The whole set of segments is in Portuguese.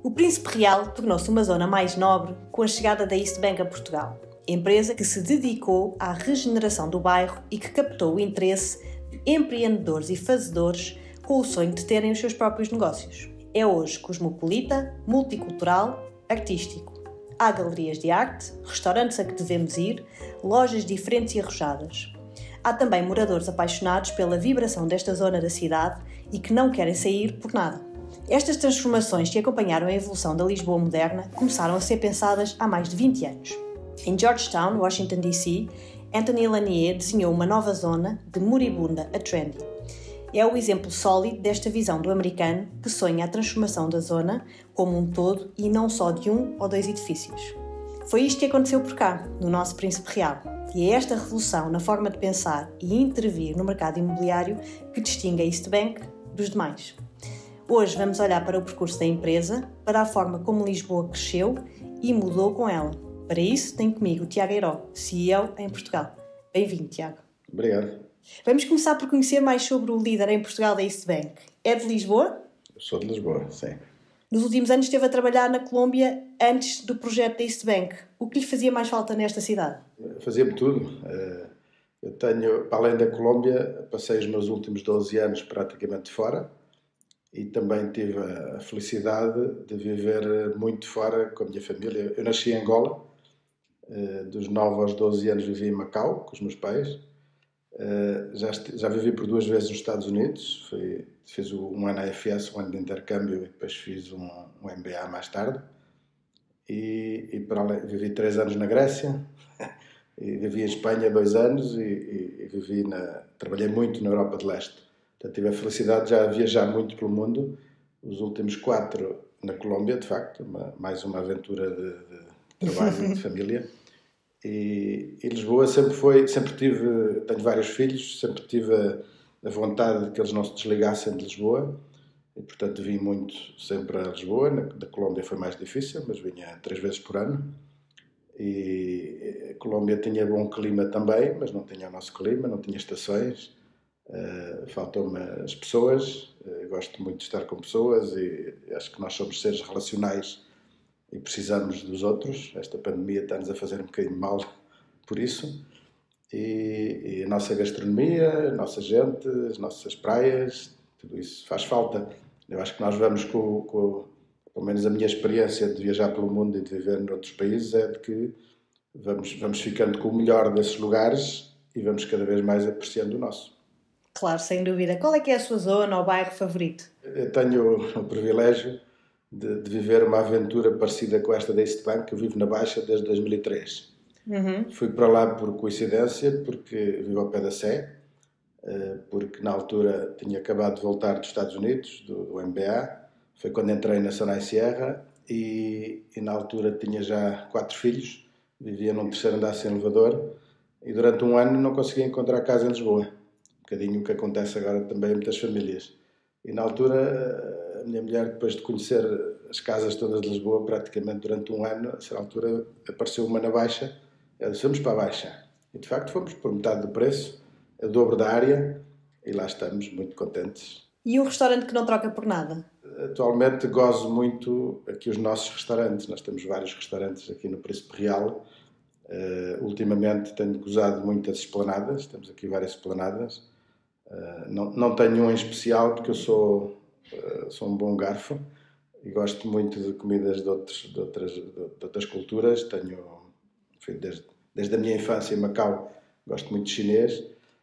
O Príncipe Real tornou-se uma zona mais nobre com a chegada da East Bank a Portugal, empresa que se dedicou à regeneração do bairro e que captou o interesse de empreendedores e fazedores com o sonho de terem os seus próprios negócios. É hoje cosmopolita, multicultural, artístico. Há galerias de arte, restaurantes a que devemos ir, lojas diferentes e arrojadas. Há também moradores apaixonados pela vibração desta zona da cidade e que não querem sair por nada. Estas transformações que acompanharam a evolução da Lisboa moderna começaram a ser pensadas há mais de 20 anos. Em Georgetown, Washington D.C., Anthony Lanier desenhou uma nova zona de moribunda a trendy. É o exemplo sólido desta visão do americano que sonha a transformação da zona como um todo e não só de um ou dois edifícios. Foi isto que aconteceu por cá, no nosso Príncipe Real. E é esta revolução na forma de pensar e intervir no mercado imobiliário que distingue a East Bank dos demais. Hoje vamos olhar para o percurso da empresa, para a forma como Lisboa cresceu e mudou com ela. Para isso, tenho comigo o Tiago Eiró, CEO em Portugal. Bem-vindo, Tiago. Obrigado. Vamos começar por conhecer mais sobre o líder em Portugal da East Bank. É de Lisboa? Eu sou de Lisboa, sim. Nos últimos anos esteve a trabalhar na Colômbia antes do projeto da East Bank. O que lhe fazia mais falta nesta cidade? Fazia-me tudo. Eu tenho, para além da Colômbia, passei os meus últimos 12 anos praticamente fora. E também tive a felicidade de viver muito fora com a minha família. Eu nasci em Angola, dos 9 aos 12 anos vivi em Macau com os meus pais. Já vivi por 2 vezes nos Estados Unidos, fiz um ano AFS, um ano de intercâmbio e depois fiz um MBA mais tarde. E para além, vivi 3 anos na Grécia, e vivi em Espanha 2 anos e trabalhei muito na Europa de Leste. Portanto, tive a felicidade de já viajar muito pelo mundo, os últimos 4 na Colômbia, de facto, mais uma aventura de trabalho e de família. E Lisboa tenho vários filhos, sempre tive a vontade de que eles não se desligassem de Lisboa, e portanto vim muito sempre a Lisboa. Da Colômbia foi mais difícil, mas vinha 3 vezes por ano. E a Colômbia tinha bom clima também, mas não tinha o nosso clima, não tinha estações. Faltou-me as pessoas. Gosto muito de estar com pessoas e acho que nós somos seres relacionais e precisamos dos outros. Esta pandemia está-nos a fazer um bocadinho mal por isso. E a nossa gastronomia, a nossa gente, as nossas praias, tudo isso faz falta. Eu acho que nós vamos pelo menos a minha experiência de viajar pelo mundo e de viver noutros países é de que vamos ficando com o melhor desses lugares e vamos cada vez mais apreciando o nosso. Claro, sem dúvida. Qual é que é a sua zona ou bairro favorito? Eu tenho o privilégio de viver uma aventura parecida com esta da East Bank, que eu vivo na Baixa desde 2003. Fui para lá por coincidência, porque vivo ao pé da Sé, porque na altura tinha acabado de voltar dos Estados Unidos, do MBA. Foi quando entrei na Sonai Sierra e na altura tinha já 4 filhos, vivia num terceiro andar sem elevador e durante um ano não conseguia encontrar casa em Lisboa. Um bocadinho o que acontece agora também em muitas famílias. E na altura, a minha mulher, depois de conhecer as casas todas de Lisboa, praticamente durante um ano, a certa altura apareceu uma na Baixa. Ela disse, vamos para a Baixa. E de facto fomos por metade do preço, o dobro da área, e lá estamos, muito contentes. E um restaurante que não troca por nada? Atualmente gozo muito aqui os nossos restaurantes. Nós temos vários restaurantes aqui no Príncipe Real. Ultimamente tenho gozado muito as esplanadas, temos aqui várias esplanadas. Não tenho um em especial porque eu sou um bom garfo e gosto muito de comidas de outras culturas. Enfim, desde a minha infância em Macau gosto muito de chinês,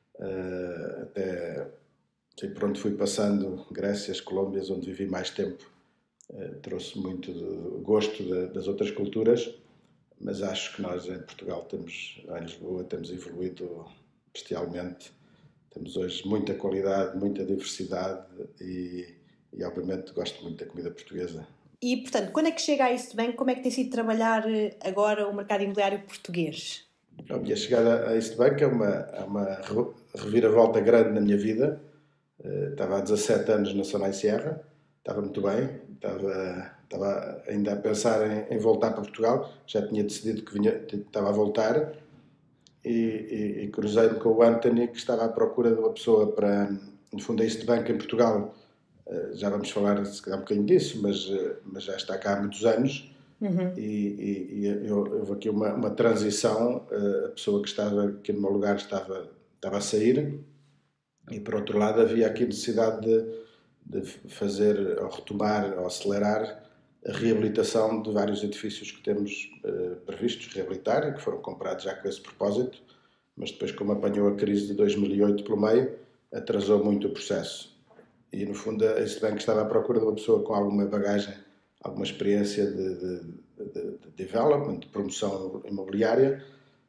até por onde fui passando, Grécias, Colômbias, onde vivi mais tempo, trouxe muito gosto das outras culturas, mas acho que nós em Portugal em Lisboa temos evoluído bestialmente. Temos hoje muita qualidade, muita diversidade e obviamente gosto muito da comida portuguesa. E, portanto, quando é que chega a East Bank? Como é que tem sido trabalhar agora o mercado imobiliário português? A minha chegada a East Bank é uma reviravolta grande na minha vida. Estava há 17 anos na Sonai Sierra, estava muito bem, estava ainda a pensar em voltar para Portugal, já tinha decidido que estava a voltar. E cruzei-me com o Anthony, que estava à procura de uma pessoa para, no fundo, a East Bank em Portugal já vamos falar se calhar um bocadinho disso, mas já está cá há muitos anos. Houve aqui uma transição. A pessoa que estava aqui no meu lugar estava a sair, e por outro lado havia aqui necessidade de fazer, ou retomar, ou acelerar a reabilitação de vários edifícios que temos previstos reabilitar e que foram comprados já com esse propósito, mas depois, como apanhou a crise de 2008 pelo meio, atrasou muito o processo. E no fundo a East Bank estava à procura de uma pessoa com alguma bagagem, alguma experiência de development, de promoção imobiliária,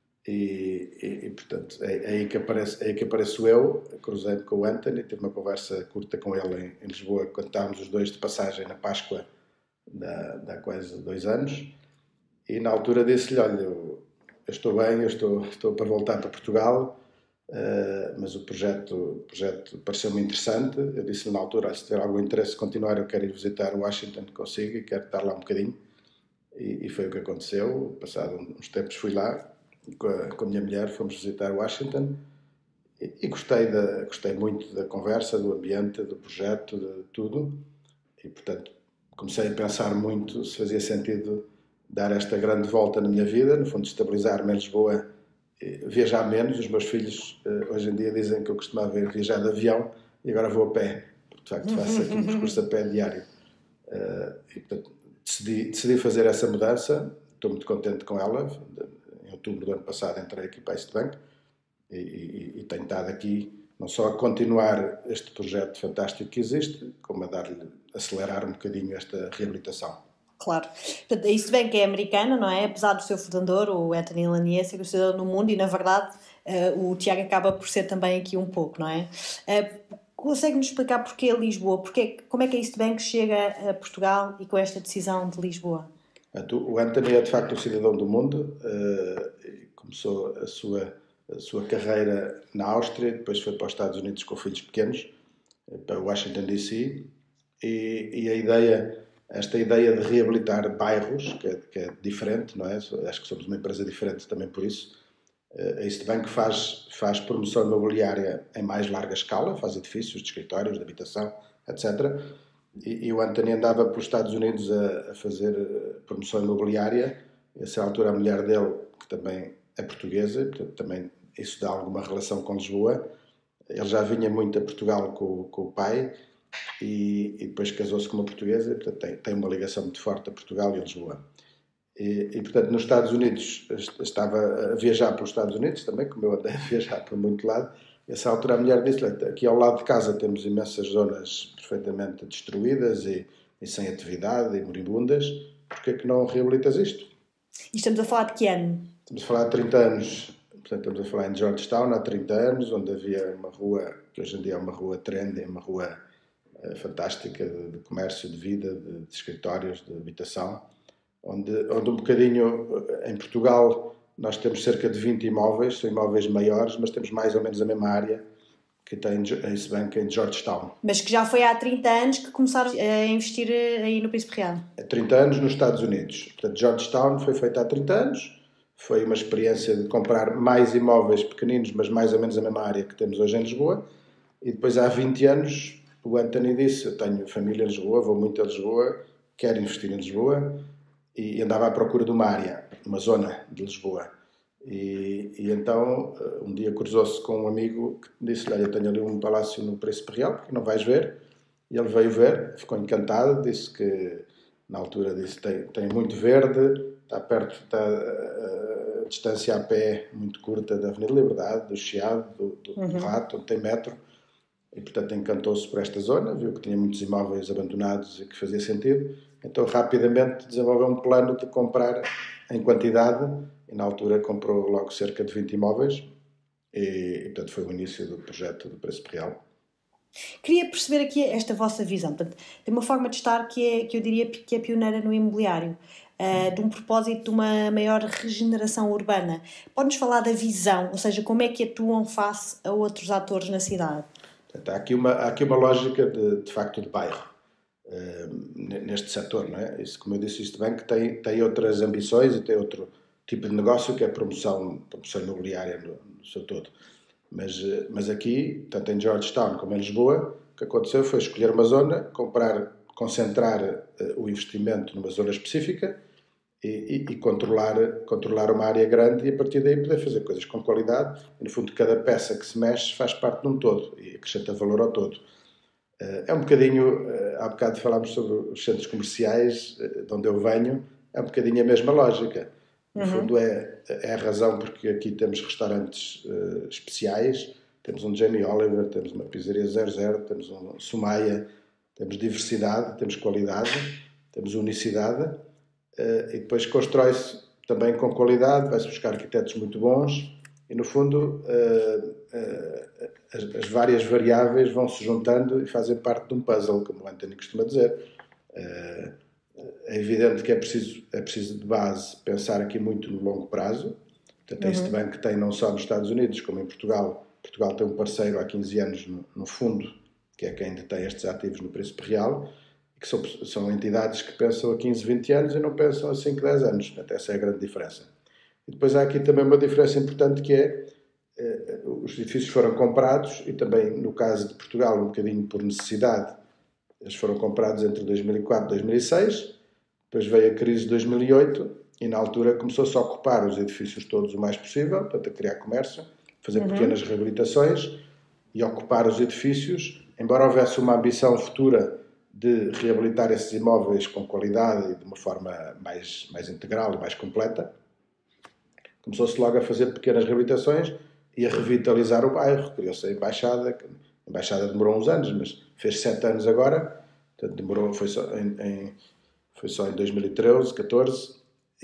e portanto é aí que apareço eu. Cruzei-me com o Anthony, tive uma conversa curta com ele em Lisboa, quando estávamos os dois de passagem na Páscoa de há quase 2 anos, e na altura disse-lhe: olha, eu estou bem, eu estou para voltar para Portugal, mas o projeto pareceu-me interessante. Eu disse-lhe na altura: se tiver algum interesse de continuar, eu quero ir visitar Washington, consigo, e quero estar lá um bocadinho. E foi o que aconteceu. Passado uns tempos fui lá com a minha mulher, fomos visitar Washington, e gostei muito da conversa, do ambiente, do projeto, de tudo. E portanto comecei a pensar muito se fazia sentido dar esta grande volta na minha vida, no fundo estabilizar-me em Lisboa, viajar menos. Os meus filhos hoje em dia dizem que eu costumava viajar de avião e agora vou a pé, porque de facto faço aqui um percurso a pé diário. E portanto decidi fazer essa mudança. Estou muito contente com ela. Em outubro do ano passado entrei aqui para a East Bank e tenho estado aqui não só a continuar este projeto fantástico que existe, como a acelerar um bocadinho esta reabilitação. Claro. Portanto, a East Bank é americana, não é? Apesar do seu fundador, o Anthony Lanier, ser conhecido no mundo, e na verdade o Tiago acaba por ser também aqui um pouco, não é? Consegue-nos explicar porquê Lisboa? Como é que a East Bank chega a Portugal e com esta decisão de Lisboa? O Anthony é de facto um cidadão do mundo. Começou a sua carreira na Áustria, depois foi para os Estados Unidos com filhos pequenos, para Washington DC, e esta ideia de reabilitar bairros, que é diferente, não é? Acho que somos uma empresa diferente também por isso. A East Bank faz promoção imobiliária em mais larga escala, faz edifícios de escritórios, de habitação, etc. E o Anthony andava pelos Estados Unidos a fazer promoção imobiliária. Nessa altura a mulher dele, que também é portuguesa, portanto também isso dá alguma relação com Lisboa. Ele já vinha muito a Portugal com o pai, e depois casou-se com uma portuguesa, portanto tem uma ligação muito forte a Portugal e a Lisboa. E portanto nos Estados Unidos, estava a viajar pelos Estados Unidos também, como eu andei a viajar por muito lado. Nessa altura a mulher disse-lhe: aqui ao lado de casa temos imensas zonas perfeitamente destruídas e sem atividade e moribundas, porque é que não reabilitas isto? E estamos a falar de que ano? Estamos a falar de 30 anos. Portanto, estamos a falar em Georgetown há 30 anos, onde havia uma rua, que hoje em dia é uma rua trendy, uma rua fantástica de comércio, de vida, de escritórios, de habitação, onde um bocadinho em Portugal nós temos cerca de 20 imóveis, são imóveis maiores, mas temos mais ou menos a mesma área que tem a East Bank em Georgetown. Mas que já foi há 30 anos que começaram a investir aí no Príncipe Real. Há 30 anos nos Estados Unidos. Portanto, Georgetown foi feita há 30 anos. Foi uma experiência de comprar mais imóveis pequeninos, mas mais ou menos a mesma área que temos hoje em Lisboa. E depois, há 20 anos, o Anthony disse: eu tenho família em Lisboa, vou muito a Lisboa, quero investir em Lisboa, e andava à procura de uma área, uma zona de Lisboa. E então, um dia cruzou-se com um amigo que disse-lhe: olha, eu tenho ali um palácio no Príncipe Real, porque não vais ver? E ele veio ver, ficou encantado, disse que, na altura, tem muito verde, está perto, está a distância a pé muito curta da Avenida Liberdade, do Chiado, do Rato, onde tem metro, e portanto encantou-se por esta zona, viu que tinha muitos imóveis abandonados e que fazia sentido, então rapidamente desenvolveu um plano de comprar em quantidade, e na altura comprou logo cerca de 20 imóveis, e portanto foi o início do projeto do Príncipe Real. Queria perceber aqui esta vossa visão. Portanto, tem uma forma de estar que eu diria que é pioneira no imobiliário, de um propósito de uma maior regeneração urbana. Pode-nos falar da visão, ou seja, como é que atuam face a outros atores na cidade? Há aqui uma lógica de facto de bairro neste setor, não é? Isso, como eu disse, isto bem que tem outras ambições e tem outro tipo de negócio, que é a promoção imobiliária no seu todo. Mas aqui, tanto em Georgetown como em Lisboa, O que aconteceu foi escolher uma zona, concentrar o investimento numa zona específica e controlar uma área grande e a partir daí poder fazer coisas com qualidade. E, no fundo, cada peça que se mexe faz parte de um todo e acrescenta valor ao todo. É um bocadinho, há bocado falámos sobre os centros comerciais, de onde eu venho, é um bocadinho a mesma lógica. No fundo, é a razão porque aqui temos restaurantes especiais, temos um Jamie Oliver, temos uma pizzaria 00, temos um Sumaya, temos diversidade, temos qualidade, temos unicidade, e depois constrói-se também com qualidade, vai-se buscar arquitetos muito bons e, no fundo, as várias variáveis vão se juntando e fazem parte de um puzzle, como o Anthony costuma dizer. É evidente que é preciso de base pensar aqui muito no longo prazo. Portanto, este banco tem não só nos Estados Unidos como em Portugal. Portugal tem um parceiro há 15 anos no fundo, que é quem detém estes ativos no Príncipe Real, que são entidades que pensam a 15, 20 anos e não pensam a 5, 10 anos. Portanto, essa é a grande diferença. E depois há aqui também uma diferença importante que é os edifícios foram comprados e também, no caso de Portugal, um bocadinho por necessidade, eles foram comprados entre 2004 e 2006, depois veio a crise de 2008 e na altura começou-se a ocupar os edifícios todos o mais possível, portanto a criar comércio, fazer pequenas reabilitações e ocupar os edifícios, embora houvesse uma ambição futura de reabilitar esses imóveis com qualidade e de uma forma mais integral e mais completa. Começou-se logo a fazer pequenas reabilitações e a revitalizar o bairro. Criou-se a Embaixada. A Embaixada demorou uns anos, mas fez 7 anos agora. Portanto, foi só em 2013, 14.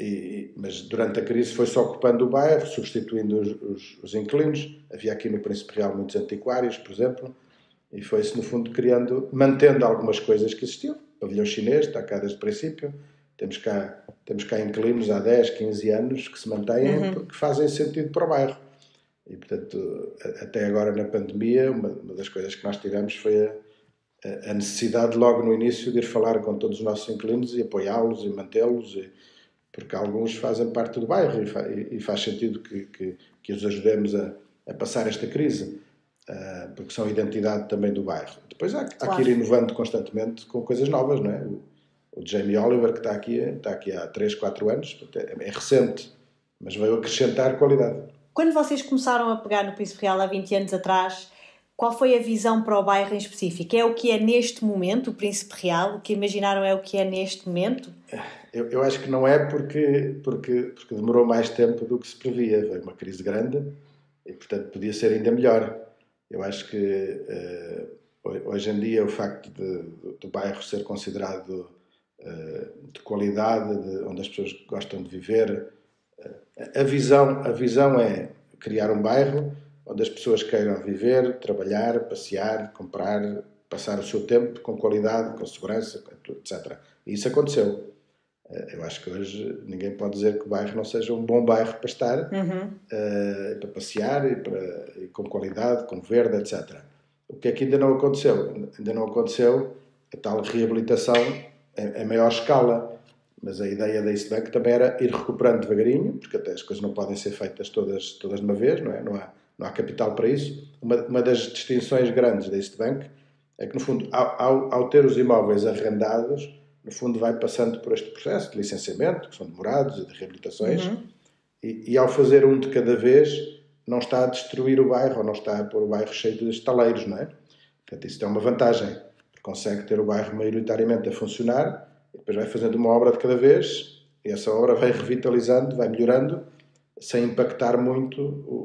Mas durante a crise foi-se ocupando o bairro, substituindo os inquilinos. Havia aqui no Príncipe Real muitos antiquários, por exemplo. E foi-se, no fundo, mantendo algumas coisas que existiam. O pavilhão chinês está cá desde o princípio. Temos cá inquilinos há 10, 15 anos que se mantêm, que fazem sentido para o bairro. E, portanto, até agora na pandemia, uma das coisas que nós tivemos foi a necessidade, logo no início, de ir falar com todos os nossos inquilinos e apoiá-los e mantê-los, porque alguns fazem parte do bairro e faz sentido que os ajudemos a passar esta crise, porque são a identidade também do bairro. Depois há que ir inovando constantemente com coisas novas, não é? O Jamie Oliver, que está aqui há 3, 4 anos, é recente, mas veio acrescentar qualidade. Quando vocês começaram a pegar no Príncipe Real há 20 anos atrás, qual foi a visão para o bairro em específico? É o que é neste momento o Príncipe Real? O que imaginaram é o que é neste momento? Eu acho que não é porque demorou mais tempo do que se previa. Veio uma crise grande e, portanto, podia ser ainda melhor. Eu acho que hoje em dia o facto do bairro ser considerado de qualidade, onde as pessoas gostam de viver, a visão é criar um bairro onde as pessoas queiram viver, trabalhar, passear, comprar, passar o seu tempo com qualidade, com segurança, etc. E isso aconteceu. Eu acho que hoje ninguém pode dizer que o bairro não seja um bom bairro para estar, para passear e com qualidade, com verde, etc. O que é que ainda não aconteceu? Ainda não aconteceu a tal reabilitação em maior escala. Mas a ideia da East Bank também era ir recuperando devagarinho, porque até as coisas não podem ser feitas todas de uma vez, não é? Não há capital para isso. Uma das distinções grandes da East Bank é que, no fundo, ao ter os imóveis arrendados, no fundo vai passando por este processo de licenciamento, que são demorados, e de reabilitações, e ao fazer um de cada vez, não está a destruir o bairro, ou não está a pôr o bairro cheio de estaleiros, não é? Portanto, isso é uma vantagem. Consegue ter o bairro maioritariamente a funcionar, e depois vai fazendo uma obra de cada vez, e essa obra vai revitalizando, vai melhorando, sem impactar muito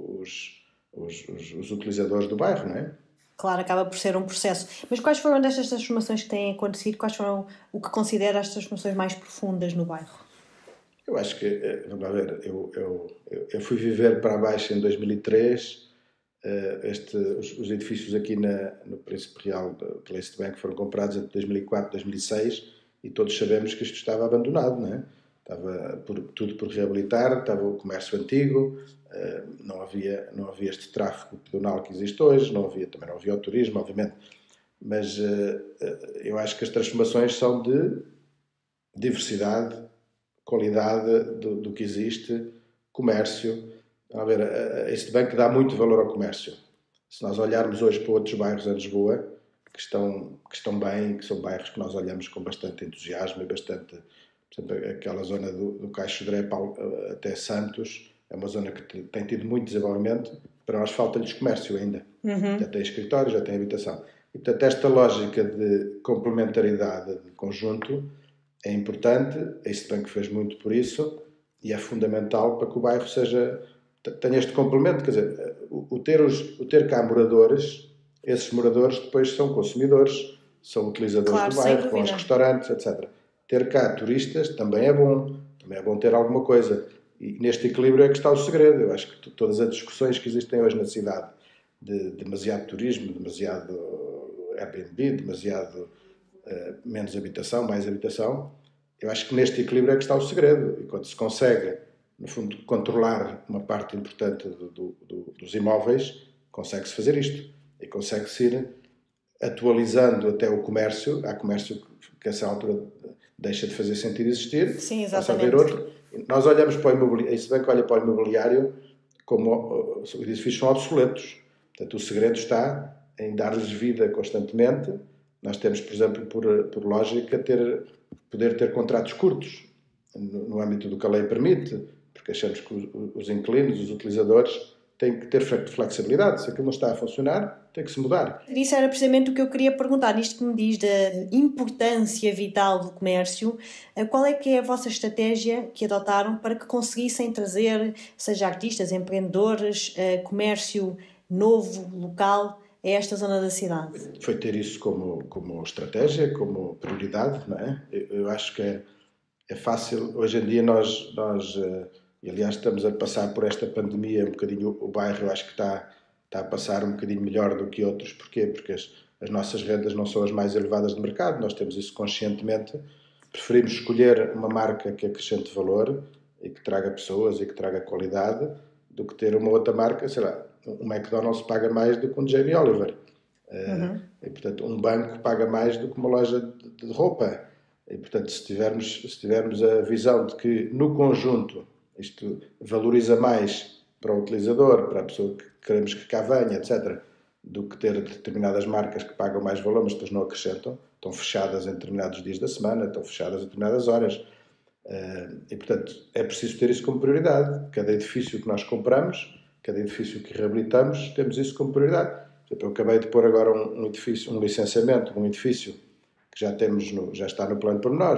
os utilizadores do bairro, não é? Claro, acaba por ser um processo. Mas quais foram destas transformações que têm acontecido? Quais foram o que considera as transformações mais profundas no bairro? Eu acho que, vamos lá ver, eu fui viver para baixo em 2003. Os edifícios aqui no Príncipe Real pela East Bank foram comprados entre 2004 e 2006 e todos sabemos que isto estava abandonado, não é? Estava tudo por reabilitar, estava o comércio antigo, não havia este tráfego pedonal que existe hoje, também não havia o turismo, obviamente, mas eu acho que as transformações são de diversidade, qualidade do que existe, comércio. A ver, a East Bank dá muito valor ao comércio. Se nós olharmos hoje para outros bairros em Lisboa, que estão bem, que são bairros que nós olhamos com bastante entusiasmo e bastante... Por exemplo, aquela zona do Caixo de Dré até Santos é uma zona que tem tido muito desenvolvimento, para nós falta-lhes comércio ainda. Já tem escritório, já tem habitação. E, portanto, esta lógica de complementaridade de conjunto é importante, a East Bank fez muito por isso, e é fundamental para que o bairro tenha este complemento. Quer dizer, o ter cá moradores, esses moradores depois são consumidores, são utilizadores do bairro, vão aos restaurantes, etc. Ter cá turistas também é bom ter alguma coisa. E neste equilíbrio é que está o segredo. Eu acho que todas as discussões que existem hoje na cidade, de demasiado turismo, demasiado Airbnb, demasiado menos habitação, mais habitação, eu acho que neste equilíbrio é que está o segredo. E quando se consegue, no fundo, controlar uma parte importante dos imóveis, consegue-se fazer isto. E consegue-se ir atualizando até o comércio. Há comércio que a essa altura deixa de fazer sentido existir. Sim, passa a haver outro. Nós olhamos para o imobiliário, se bem que olha para o imobiliário, como os edifícios são obsoletos. Portanto, o segredo está em dar-lhes vida constantemente. Nós temos, por exemplo, por lógica, poder ter contratos curtos, no âmbito do que a lei permite, porque achamos que os inquilinos, os utilizadores, têm que ter flexibilidade. Se aquilo não está a funcionar, tem que se mudar. Isso era precisamente o que eu queria perguntar. Nisto que me diz da importância vital do comércio, qual é que é a vossa estratégia que adotaram para que conseguissem trazer, seja artistas, empreendedores, comércio novo, local, a esta zona da cidade? Foi ter isso como estratégia, como prioridade, não é? Eu acho que é fácil. Hoje em dia nós e aliás estamos a passar por esta pandemia um bocadinho, o bairro eu acho que está a passar um bocadinho melhor do que outros. Porquê? Porque as nossas rendas não são as mais elevadas de mercado, nós temos isso conscientemente, preferimos escolher uma marca que acrescente valor e que traga pessoas e que traga qualidade, do que ter uma outra marca, sei lá, um McDonald's paga mais do que um Jamie Oliver. E, portanto, um banco paga mais do que uma loja de roupa. E, portanto, se tivermos a visão de que, no conjunto, isto valoriza mais para o utilizador, para a pessoa que queremos que cá venha, etc., do que ter determinadas marcas que pagam mais valor, mas depois não acrescentam, estão fechadas em determinados dias da semana, estão fechadas em determinadas horas. E, portanto, é preciso ter isso como prioridade. Cada edifício que nós compramos, cada edifício que reabilitamos, temos isso como prioridade. Eu acabei de pôr agora um licenciamento de um edifício que já está no plano pormenor,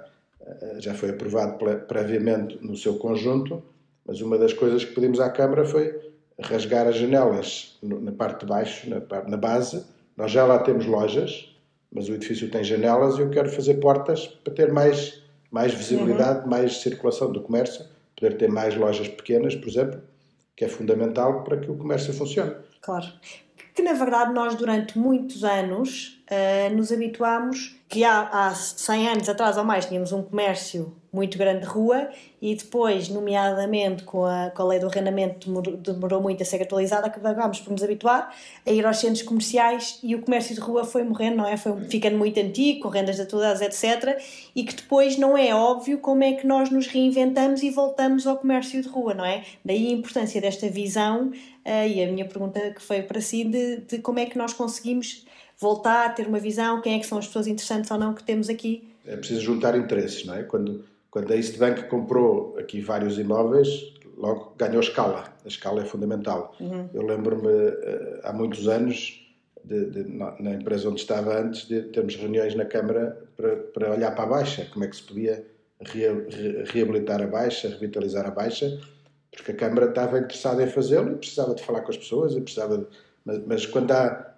já foi aprovado previamente no seu conjunto, mas uma das coisas que pedimos à Câmara foi rasgar as janelas na parte de baixo, na base. Nós já lá temos lojas, mas o edifício tem janelas e eu quero fazer portas para ter mais visibilidade, mais circulação do comércio, poder ter mais lojas pequenas, por exemplo, que é fundamental para que o comércio funcione. Claro. Que, na verdade, nós durante muitos anos nos habituámos que há 100 anos atrás ou mais tínhamos um comércio muito grande de rua e depois, nomeadamente com a lei do arrendamento, demorou muito a ser atualizada, acabámos por nos habituar a ir aos centros comerciais e o comércio de rua foi morrendo, não é? Foi ficando muito antigo, com rendas de atualidades, etc. E que depois não é óbvio como é que nós nos reinventamos e voltamos ao comércio de rua, não é? Daí a importância desta visão e a minha pergunta que foi para si de como é que nós conseguimos voltar a ter uma visão, quem é que são as pessoas interessantes ou não que temos aqui. É preciso juntar interesses, não é? Quando a East Bank comprou aqui vários imóveis, logo ganhou escala. A escala é fundamental. Eu lembro-me, há muitos anos, na empresa onde estava antes, de termos reuniões na Câmara para olhar para a Baixa, como é que se podia reabilitar a Baixa, revitalizar a Baixa, porque a Câmara estava interessada em fazê-lo e precisava de falar com as pessoas, mas quando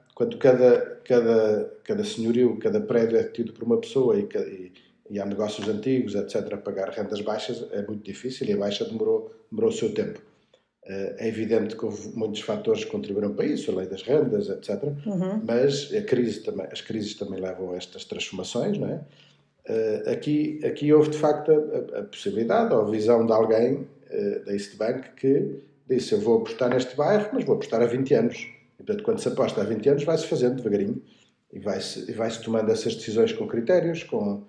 cada senhorio, cada prédio é tido por uma pessoa e há negócios antigos, etc., a pagar rendas baixas, é muito difícil e a Baixa demorou o seu tempo. É evidente que houve muitos fatores que contribuíram para isso, a lei das rendas, etc., mas as crises também levam a estas transformações, não é? Aqui houve, de facto, a possibilidade ou a visão de alguém da East Bank que disse: eu vou apostar neste bairro, mas vou apostar há 20 anos. E, portanto, quando se aposta há 20 anos, vai-se fazendo devagarinho e vai-se tomando essas decisões com critérios, com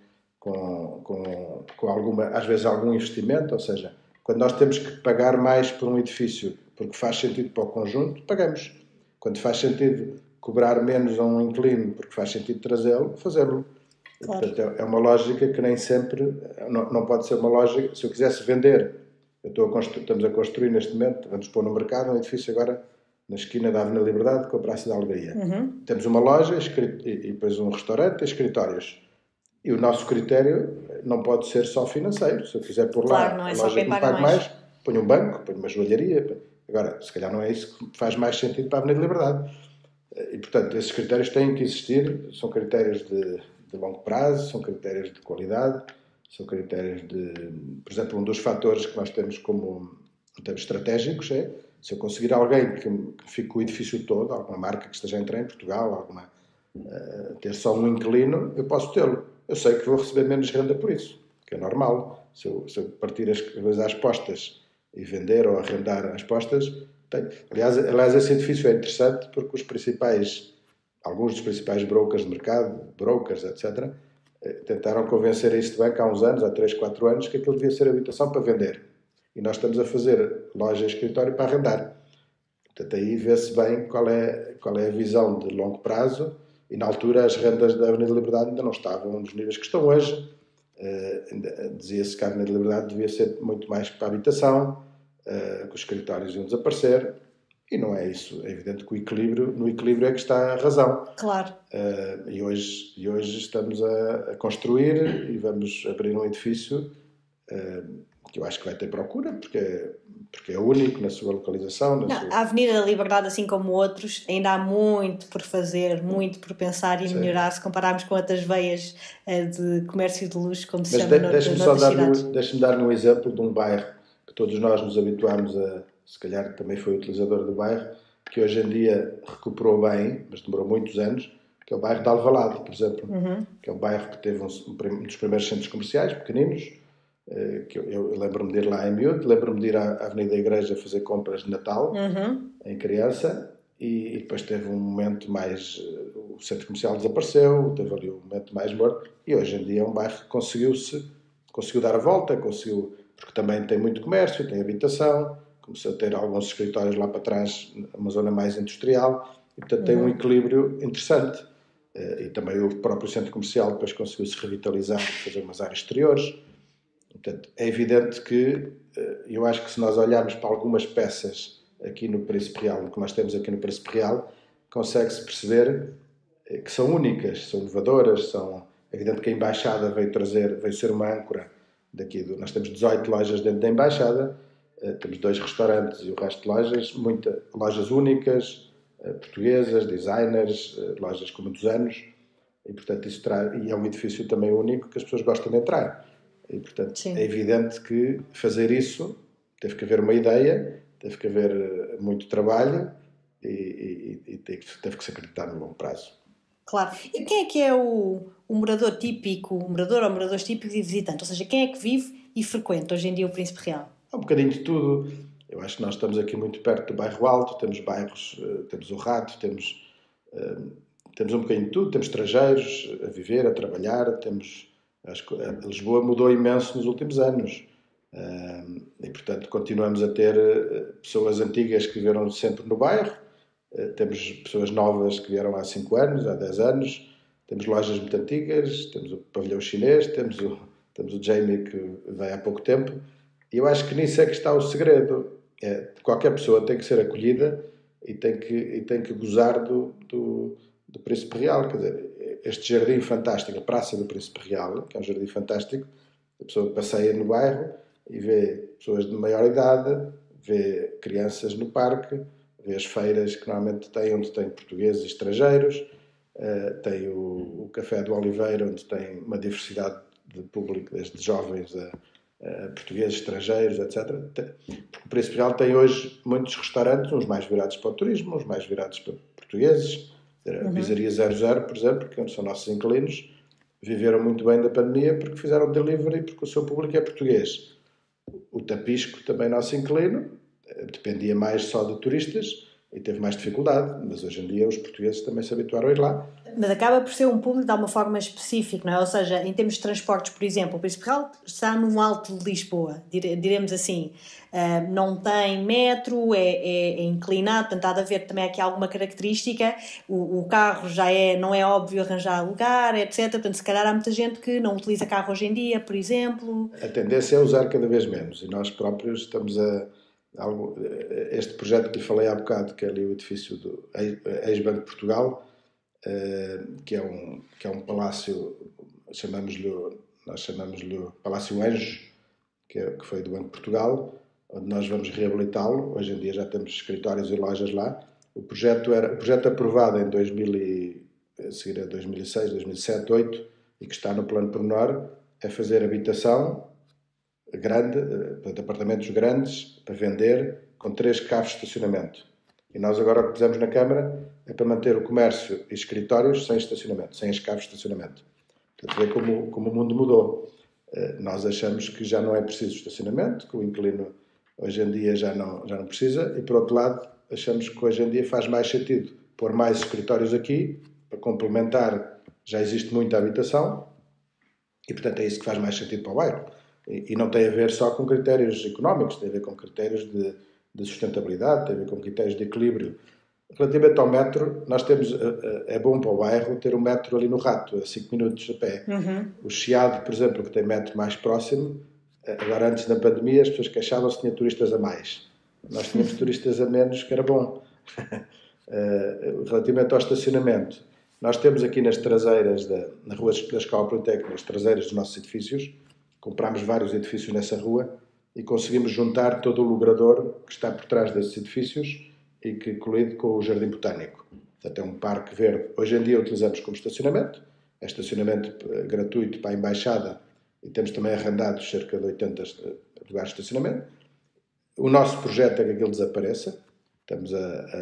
às vezes algum investimento. Ou seja, quando nós temos que pagar mais por um edifício porque faz sentido para o conjunto, pagamos. Quando faz sentido cobrar menos a um inquilino porque faz sentido trazê-lo, fazê-lo. Claro. Portanto, é uma lógica que nem sempre, não pode ser uma lógica. Se eu quisesse vender, estamos a construir neste momento, vamos pôr no mercado um edifício agora na esquina da Avenida Liberdade com a Praça da Algaia. Temos uma loja e depois um restaurante e escritórios. E o nosso critério não pode ser só financeiro. Se eu quiser pôr Claro, lá não é a só loja quem que me paga pague mais, ponho um banco, ponho uma joalharia. Agora, se calhar não é isso que faz mais sentido para a Avenida Liberdade. E, portanto, esses critérios têm que existir. São critérios de longo prazo, são critérios de qualidade, são critérios de... Por exemplo, um dos fatores que nós temos como termos estratégicos é se eu conseguir alguém que fique com o edifício todo, alguma marca que esteja a entrar em Portugal, ter só um inquilino, eu posso tê-lo. Eu sei que vou receber menos renda por isso, que é normal. Se eu partir as coisas às postas e vender ou arrendar às postas, tenho. Aliás, esse edifício é interessante porque alguns dos principais brokers de mercado, brokers, etc., tentaram convencer a East Bank há uns anos, há 3, 4 anos, que aquilo devia ser habitação para vender. E nós estamos a fazer loja e escritório para arrendar. Portanto, aí vê-se bem qual é a visão de longo prazo. E na altura as rendas da Avenida Liberdade ainda não estavam nos níveis que estão hoje. Dizia-se que a Avenida Liberdade devia ser muito mais para a habitação, que os escritórios iam desaparecer. E não é isso. É evidente que no equilíbrio é que está a razão. Claro. E hoje estamos a construir e vamos abrir um edifício que eu acho que vai ter procura, porque é único na sua localização. A Avenida da Liberdade, assim como outros, ainda há muito por fazer, muito por pensar e melhorar, se compararmos com outras veias de comércio de luxo, como se chama noutras cidades. Deixa-me dar um exemplo de um bairro que todos nós nos habituámos a, se calhar também foi utilizador do bairro, que hoje em dia recuperou bem, mas demorou muitos anos, que é o bairro de Alvalade, por exemplo, que é um bairro que teve um dos primeiros centros comerciais, pequeninos, que eu lembro-me de ir lá em miúdo, lembro-me de ir à Avenida da Igreja fazer compras de Natal, em criança, e depois teve um momento mais... o centro comercial desapareceu, teve ali um momento mais morto, e hoje em dia é um bairro que conseguiu dar a volta, porque também tem muito comércio, tem habitação, começou a ter alguns escritórios lá para trás, uma zona mais industrial, e portanto tem um equilíbrio interessante. E também o próprio centro comercial depois conseguiu-se revitalizar e fazer umas áreas exteriores. Portanto, é evidente que eu acho que se nós olharmos para algumas peças aqui no Príncipe Real, que nós temos aqui no Príncipe Real, consegue-se perceber que são únicas, são inovadoras, é evidente que a Embaixada veio ser uma âncora nós temos 18 lojas dentro da Embaixada, temos 2 restaurantes e o resto de lojas únicas, portuguesas, designers, lojas com muitos anos, e portanto e é um edifício também único que as pessoas gostam de entrar. E, portanto, sim, é evidente que fazer isso teve que haver uma ideia, teve que haver muito trabalho e teve que se acreditar no longo prazo. Claro. E quem é o morador típico, ou moradores típicos e visitante? Ou seja, quem é que vive e frequenta hoje em dia o Príncipe Real? É um bocadinho de tudo. Eu acho que nós estamos aqui muito perto do Bairro Alto, temos bairros, temos o Rato, temos um bocadinho de tudo, temos estrangeiros a viver, a trabalhar, acho que Lisboa mudou imenso nos últimos anos e, portanto, continuamos a ter pessoas antigas que viveram sempre no bairro, temos pessoas novas que vieram há 5 anos, há 10 anos, temos lojas muito antigas, temos o pavilhão chinês, temos o Jamie que veio há pouco tempo, e eu acho que nisso é que está o segredo. Qualquer pessoa tem que ser acolhida e tem que gozar do Príncipe Real, quer dizer, este jardim fantástico, a Praça do Príncipe Real, que é um jardim fantástico, a pessoa passeia no bairro e vê pessoas de maior idade, vê crianças no parque, vê as feiras que normalmente onde tem portugueses e estrangeiros, tem o Café do Oliveira, onde tem uma diversidade de público, desde jovens a portugueses, estrangeiros, etc. Porque o Príncipe Real tem hoje muitos restaurantes, uns mais virados para o turismo, uns mais virados para portugueses. A Pizzaria 00, por exemplo, que são nossos inquilinos, viveram muito bem da pandemia porque fizeram delivery, porque o seu público é português. O Tapisco, também nosso inquilino, dependia mais só de turistas e teve mais dificuldade, mas hoje em dia os portugueses também se habituaram a ir lá. Mas acaba por ser um público de alguma forma específico, não é? Ou seja, em termos de transportes, por exemplo, o Príncipe Real está no alto de Lisboa, diremos assim. Não tem metro, é inclinado, portanto há de haver também aqui alguma característica. O carro não é óbvio arranjar lugar, etc. Portanto, se calhar há muita gente que não utiliza carro hoje em dia, por exemplo. A tendência é usar cada vez menos, e nós próprios estamos este projeto que lhe falei há bocado, que é ali o edifício do ex-Banco de Portugal, que é um palácio, nós chamamos-lhe Palácio Anjos, que foi do Banco de Portugal, onde nós vamos reabilitá-lo. Hoje em dia já temos escritórios e lojas lá. O projeto aprovado em 2006, 2007, 2008, e que está no plano pormenor, é fazer habitação grande, portanto, apartamentos grandes para vender, com 3 carros de estacionamento. E nós agora o que fizemos na Câmara é para manter o comércio e escritórios sem estacionamento, sem as carros de estacionamento. Portanto, vê como o mundo mudou. Nós achamos que já não é preciso estacionamento, que o inquilino hoje em dia já não precisa, e por outro lado achamos que hoje em dia faz mais sentido pôr mais escritórios aqui para complementar, já existe muita habitação, e portanto é isso que faz mais sentido para o bairro. E não tem a ver só com critérios económicos, tem a ver com critérios de sustentabilidade, tem a ver com critérios de equilíbrio. Relativamente ao metro, nós temos, é bom para o bairro ter um metro ali no Rato, a 5 minutos a pé. O Chiado, por exemplo, que tem metro mais próximo, agora antes da pandemia as pessoas queixavam-se que tinha turistas a mais. Nós tínhamos turistas a menos, que era bom. Relativamente ao estacionamento, nós temos aqui nas traseiras, na rua da Escola Politécnica, nas traseiras dos nossos edifícios, comprámos vários edifícios nessa rua e conseguimos juntar todo o logrador que está por trás desses edifícios e que colido com o Jardim Botânico. Portanto, é um parque verde. Hoje em dia utilizamos como estacionamento. É estacionamento gratuito para a Embaixada e temos também arrendados cerca de 80 lugares de estacionamento. O nosso projeto é que aquilo desapareça. Estamos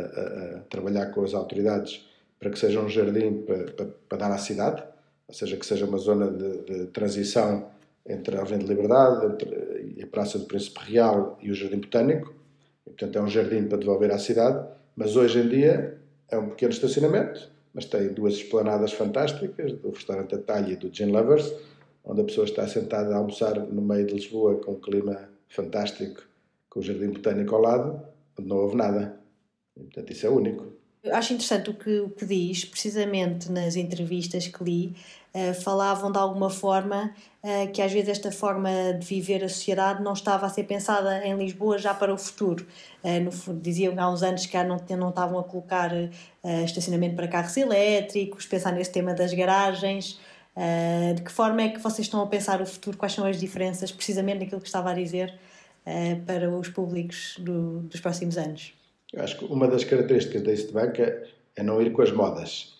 a trabalhar com as autoridades para que seja um jardim para dar à cidade, ou seja, que seja uma zona de transição entre a Avenida de Liberdade, a Praça do Príncipe Real e o Jardim Botânico. E, portanto, é um jardim para devolver à cidade, mas hoje em dia é um pequeno estacionamento, mas tem 2 esplanadas fantásticas, do restaurante Atalha e do Gin Lovers, onde a pessoa está sentada a almoçar no meio de Lisboa com um clima fantástico, com o Jardim Botânico ao lado, onde não houve nada. E, portanto, isso é único. Eu acho interessante o que diz, precisamente nas entrevistas que li, falavam de alguma forma que às vezes esta forma de viver a sociedade não estava a ser pensada em Lisboa já para o futuro. Diziam há uns anos que não estavam a colocar estacionamento para carros elétricos, pensar nesse tema das garagens. De que forma é que vocês estão a pensar o futuro? Quais são as diferenças, precisamente naquilo que estava a dizer, para os públicos dos próximos anos? Eu acho que uma das características da East Bank é não ir com as modas.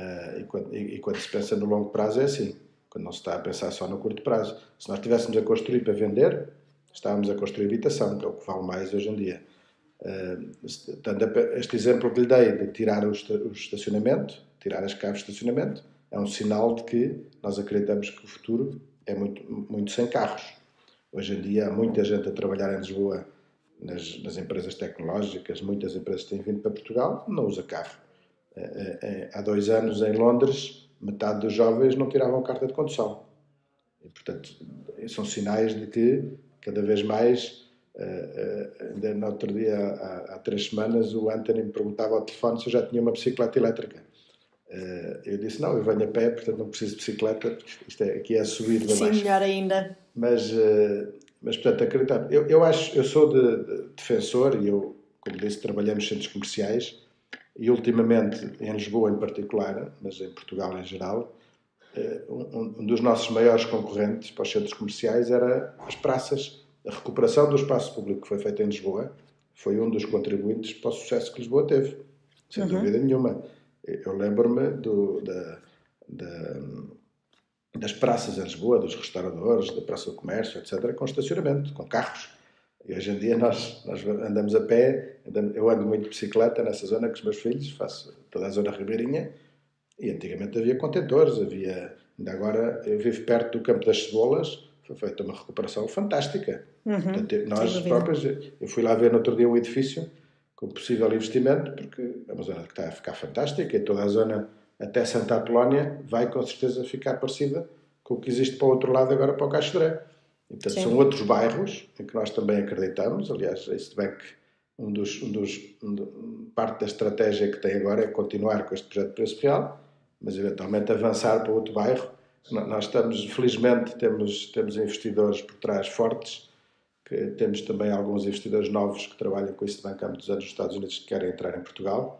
E quando se pensa no longo prazo é assim. Quando não se está a pensar só no curto prazo. Se nós estivéssemos a construir para vender, estávamos a construir habitação, que é o que vale mais hoje em dia. Este exemplo que lhe dei de tirar o estacionamento, tirar as caves de estacionamento, é um sinal de que nós acreditamos que o futuro é muito, muito sem carros. Hoje em dia há muita gente a trabalhar em Lisboa nas empresas tecnológicas, muitas empresas têm vindo para Portugal, não usa carro. Há 2 anos em Londres, metade dos jovens não tiravam carta de condução. E, portanto, são sinais de que cada vez mais, ainda no outro dia, há 3 semanas, o Anthony me perguntava ao telefone se eu já tinha uma bicicleta elétrica. Eu disse, não, eu venho a pé, portanto não preciso de bicicleta, isto aqui é a subir da baixo. Sim, melhor ainda. Mas portanto, acreditar. Eu sou defensor, e eu, como disse, trabalhei nos centros comerciais, e ultimamente, em Lisboa em particular, mas em Portugal em geral, um dos nossos maiores concorrentes para os centros comerciais era as praças. A recuperação do espaço público que foi feita em Lisboa foi um dos contribuintes para o sucesso que Lisboa teve, sem dúvida nenhuma. Eu lembro-me das praças em Lisboa, dos restauradores, da Praça do Comércio, etc., com estacionamento, com carros. E hoje em dia nós andamos a pé, eu ando muito de bicicleta nessa zona com os meus filhos, faço toda a zona ribeirinha, e antigamente havia contentores, ainda agora eu vivo perto do Campo das Cebolas, foi feita uma recuperação fantástica. Portanto, nós próprios, eu fui lá ver no outro dia um edifício com possível investimento, porque é uma zona que está a ficar fantástica, e toda a zona até Santa Apolónia vai com certeza ficar parecida com o que existe para o outro lado agora para o Caixo de Dré. E, portanto, são outros bairros em que nós também acreditamos. Aliás, a East Bank, parte da estratégia que tem agora é continuar com este projeto de preço real, mas eventualmente avançar para outro bairro. Nós estamos, felizmente, temos investidores por trás fortes, que temos também alguns investidores novos que trabalham com East Bank há muitos anos nos Estados Unidos que querem entrar em Portugal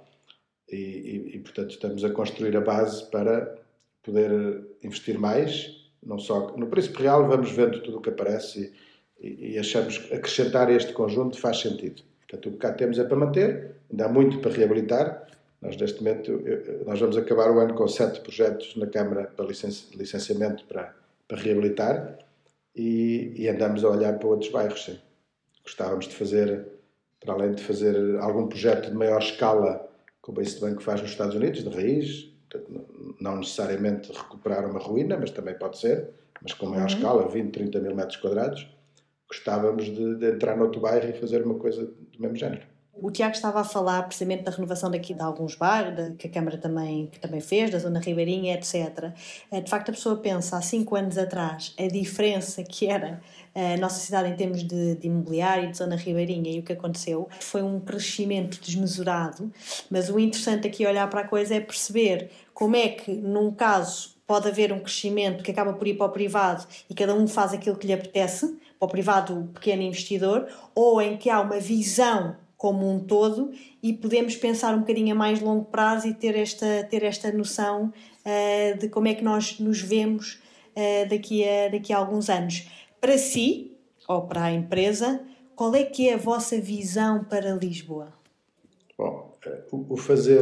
e portanto, estamos a construir a base para poder investir mais, não só no preço real, vamos vendo tudo o que aparece e achamos que acrescentar este conjunto faz sentido. Portanto, o que cá temos é para manter, ainda há muito para reabilitar. Nós, neste momento, nós vamos acabar o ano com 7 projetos na Câmara para licenciamento para reabilitar e andamos a olhar para outros bairros, sim. Gostávamos de fazer, para além de fazer algum projeto de maior escala, como a East Bank faz nos Estados Unidos, de raiz, não necessariamente recuperar uma ruína, mas também pode ser, mas com maior escala, 20, 30 mil metros quadrados, gostávamos de entrar noutro bairro e fazer uma coisa do mesmo género. O Tiago estava a falar precisamente da renovação daqui de alguns bairros, que a Câmara também fez, da Zona Ribeirinha, etc. De facto, a pessoa pensa, há 5 anos atrás, a diferença que era a nossa cidade em termos de imobiliário, de Zona Ribeirinha, e o que aconteceu foi um crescimento desmesurado, mas o interessante aqui olhar para a coisa é perceber como é que, num caso, pode haver um crescimento que acaba por ir para o privado e cada um faz aquilo que lhe apetece, para o privado, o pequeno investidor, ou em que há uma visão como um todo e podemos pensar um bocadinho a mais longo prazo e ter esta noção de como é que nós nos vemos daqui a alguns anos. Para si, ou para a empresa, qual é que é a vossa visão para Lisboa? Bom, o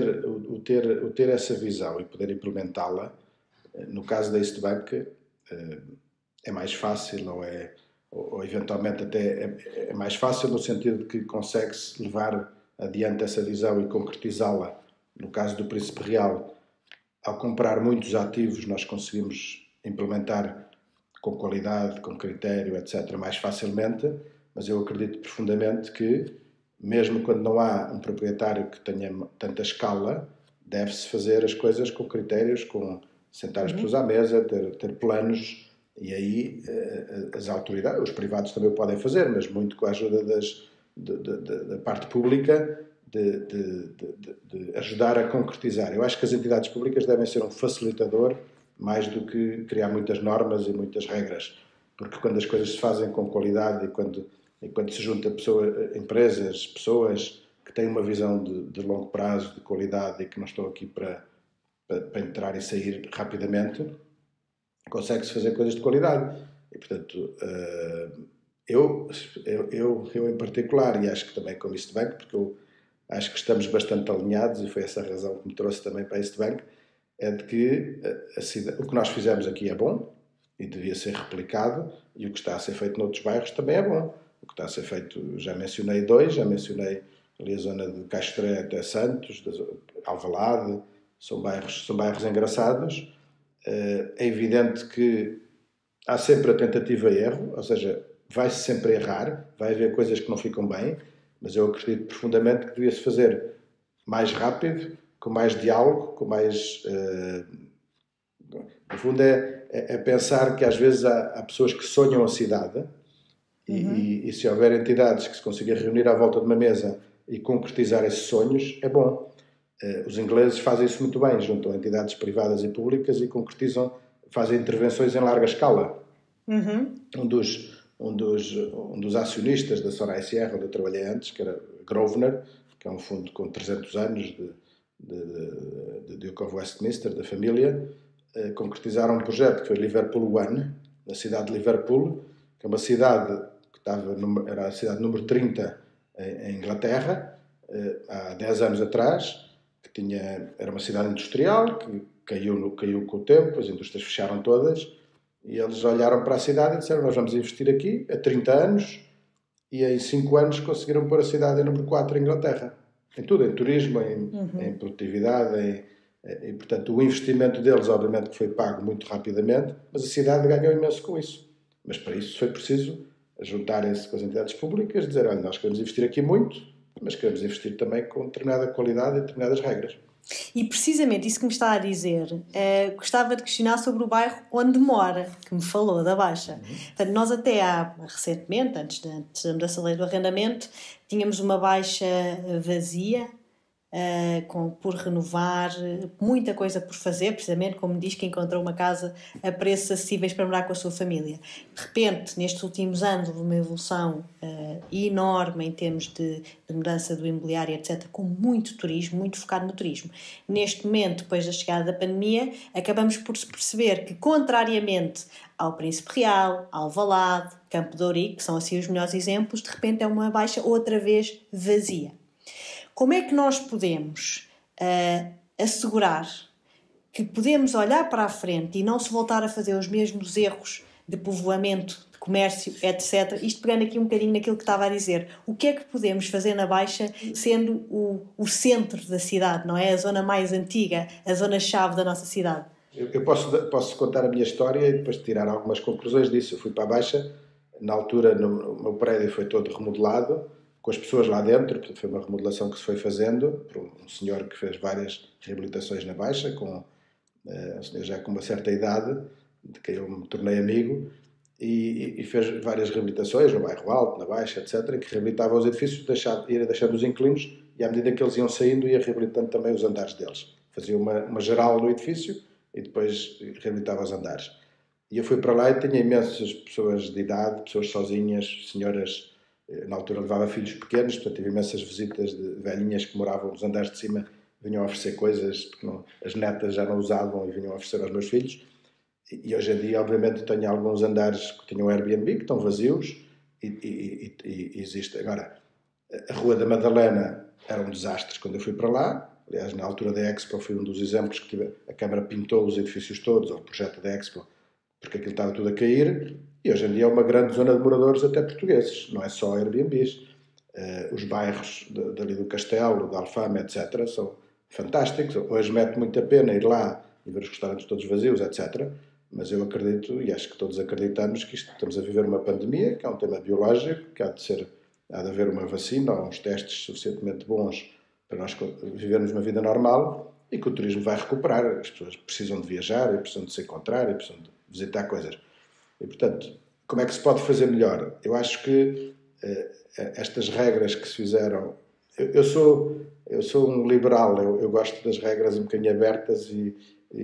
ter essa visão e poder implementá-la, no caso da East Bank, é mais fácil ou eventualmente até é mais fácil no sentido de que consegue-se levar adiante essa visão e concretizá-la. No caso do Príncipe Real, ao comprar muitos ativos, nós conseguimos implementar com qualidade, com critério, etc., mais facilmente, mas eu acredito profundamente que, mesmo quando não há um proprietário que tenha tanta escala, deve-se fazer as coisas com critérios, com sentar as pessoas à mesa, ter planos. E aí as autoridades, os privados também o podem fazer, mas muito com a ajuda da parte pública de ajudar a concretizar. Eu acho que as entidades públicas devem ser um facilitador mais do que criar muitas normas e muitas regras, porque quando as coisas se fazem com qualidade e quando se junta empresas, pessoas que têm uma visão de longo prazo, de qualidade e que não estão aqui para entrar e sair rapidamente, consegue-se fazer coisas de qualidade. E, portanto, eu em particular, e acho que também com a East Bank, porque eu acho que estamos bastante alinhados, e foi essa a razão que me trouxe também para a East Bank, é de que o que nós fizemos aqui é bom e devia ser replicado, e o que está a ser feito noutros bairros também é bom. O que está a ser feito, já mencionei ali a zona de Castré até Santos, Alvalade, são bairros engraçados. É evidente que há sempre a tentativa e erro, ou seja, vai-se sempre errar, vai haver coisas que não ficam bem, mas eu acredito profundamente que devia-se fazer mais rápido, com mais diálogo, com mais... no fundo é pensar que às vezes há pessoas que sonham a cidade e se houver entidades que se consigam reunir à volta de uma mesa e concretizar esses sonhos, é bom. Os ingleses fazem isso muito bem, juntam entidades privadas e públicas e fazem intervenções em larga escala. Um dos acionistas da Soraya Sierra, onde eu trabalhei antes, que era Grosvenor, que é um fundo com 300 anos de Duke of Westminster, da família, concretizaram um projeto que foi Liverpool One, na cidade de Liverpool, que é uma cidade que era a cidade número 30 em Inglaterra, há 10 anos atrás, era uma cidade industrial que caiu com o tempo, as indústrias fecharam todas e eles olharam para a cidade e disseram: nós vamos investir aqui há 30 anos e em 5 anos conseguiram pôr a cidade em número 4 em Inglaterra. Em tudo, em turismo, em produtividade, e portanto o investimento deles obviamente que foi pago muito rapidamente, mas a cidade ganhou imenso com isso. Mas para isso foi preciso juntarem-se com as entidades públicas e dizer: olha, nós queremos investir aqui muito, mas queremos investir também com determinada qualidade e determinadas regras. E precisamente isso que me está a dizer, gostava de questionar sobre o bairro onde mora, que me falou da Baixa. Portanto, nós até recentemente, antes da mudança da lei do arrendamento, tínhamos uma Baixa vazia, por renovar, muita coisa por fazer, precisamente como diz que encontrou uma casa a preços acessíveis para morar com a sua família. De repente, nestes últimos anos, houve uma evolução enorme em termos de mudança do imobiliário, etc., com muito turismo, muito focado no turismo. Neste momento, depois da chegada da pandemia, acabamos por perceber que, contrariamente ao Príncipe Real, ao Alvalade, Campo de Ourique, que são assim os melhores exemplos, de repente é uma Baixa outra vez vazia. Como é que nós podemos assegurar que podemos olhar para a frente e não se voltar a fazer os mesmos erros de povoamento, de comércio, etc. Isto pegando aqui um bocadinho naquilo que estava a dizer. O que é que podemos fazer na Baixa sendo o centro da cidade, não é? A zona mais antiga, a zona-chave da nossa cidade. Eu posso contar a minha história e depois tirar algumas conclusões disso. Eu fui para a Baixa, na altura o meu prédio foi todo remodelado, com as pessoas lá dentro, portanto foi uma remodelação que se foi fazendo por um senhor que fez várias reabilitações na Baixa, um senhor já com uma certa idade, de quem eu me tornei amigo, e fez várias reabilitações no bairro Alto, na Baixa, etc., que reabilitava os edifícios, ia deixando os inquilinos, e à medida que eles iam saindo, ia reabilitando também os andares deles. Fazia uma geral no edifício e depois reabilitava os andares. E eu fui para lá e tinha imensas pessoas de idade, pessoas sozinhas, senhoras. Na altura levava filhos pequenos, portanto tive imensas visitas de velhinhas que moravam nos andares de cima, vinham oferecer coisas, porque as netas já não usavam e vinham oferecer aos meus filhos. E hoje em dia, obviamente, tenho alguns andares que tinham Airbnb, que estão vazios, e existe. Agora, a Rua da Madalena era um desastre quando eu fui para lá. Aliás, na altura da Expo foi um dos exemplos que a Câmara pintou os edifícios todos, ou o projeto da Expo, porque aquilo estava tudo a cair. E hoje em dia é uma grande zona de moradores, até portugueses, não é só Airbnbs. Os bairros dali do Castelo, da Alfama, etc., são fantásticos. Hoje mete muito a pena ir lá e ver os restaurantes todos vazios, etc., mas eu acredito, e acho que todos acreditamos, que estamos a viver uma pandemia, que é um tema biológico, que há de haver uma vacina ou uns testes suficientemente bons para nós vivermos uma vida normal, e que o turismo vai recuperar. As pessoas precisam de viajar, e precisam de se encontrar, e precisam de visitar coisas. E, portanto, como é que se pode fazer melhor? Eu acho que estas regras que se fizeram... Eu sou um liberal, eu gosto das regras um bocadinho abertas e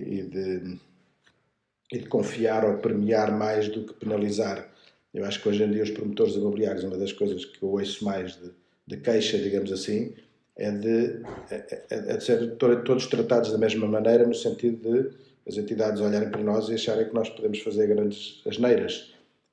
de confiar ou premiar mais do que penalizar. Eu acho que hoje em dia os promotores imobiliários, uma das coisas que eu ouço mais de queixa, digamos assim, é de ser todos tratados da mesma maneira, no sentido de as entidades olharem para nós e acharem que nós podemos fazer grandes asneiras.